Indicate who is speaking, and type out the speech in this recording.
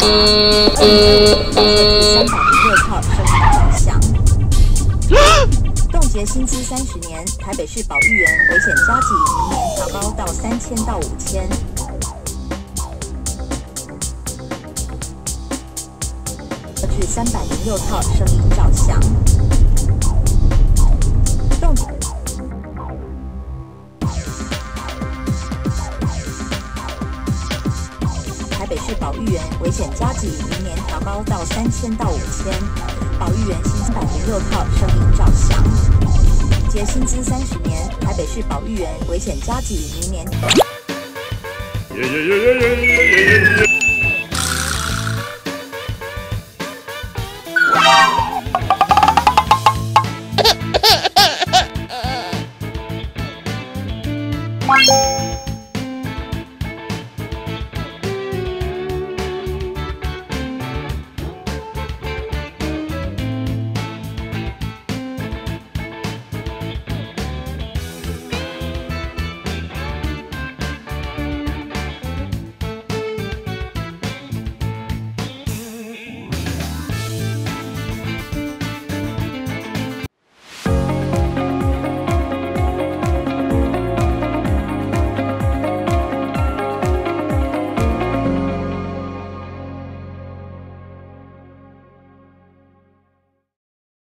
Speaker 1: 号声音照相。冻结薪资30年，台北市保育员危险加给，明年调高到3000到5000。至306号声音照相。台北市保育员危险加给，明年调高到3000到5000。保育员薪306号声音照相。结薪资30年，台北市保育员危险加给，明年。